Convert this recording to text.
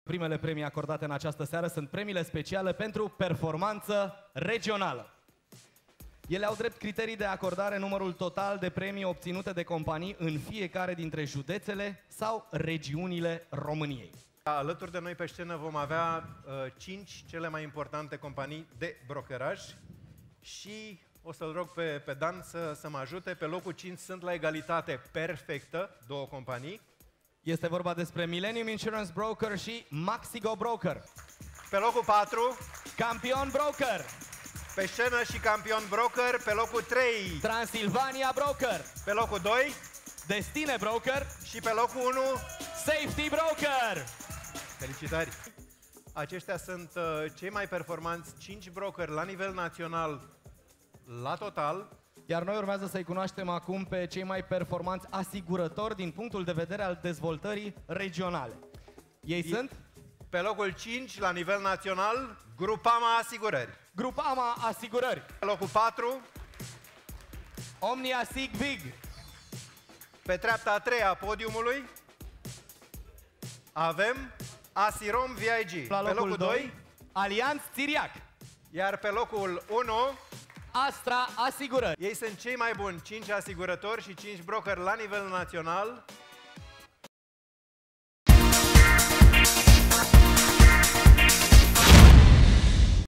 Primele premii acordate în această seară sunt premiile speciale pentru performanță regională. Ele au drept criterii de acordare numărul total de premii obținute de companii în fiecare dintre județele sau regiunile României. Alături de noi pe scenă vom avea 5 cele mai importante companii de brokeraj și o să-l rog pe Dan să mă ajute. Pe locul 5 sunt la egalitate perfectă două companii. Este vorba despre Millennium Insurance Broker și Maxigo Broker. Pe locul 4, Campion Broker. pe scenă și Campion Broker. Pe locul 3, Transilvania Broker. pe locul 2 Destine Broker. și pe locul 1, Safety Broker. felicitări! Aceștia sunt cei mai performanți 5 brokeri la nivel național la total. Iar noi urmează să-i cunoaștem acum pe cei mai performanți asigurători din punctul de vedere al dezvoltării regionale. Ei sunt? Pe locul 5 la nivel național, Grupama Asigurări. Grupama Asigurări. Pe locul 4, Omnia Sig Vig. pe treapta a treia a podiumului, avem Asirom VIG. La Pe locul 2, Alianț Țiriac. iar pe locul 1, Astra Asigurări. ei sunt cei mai buni 5 asigurători și 5 brokeri la nivel național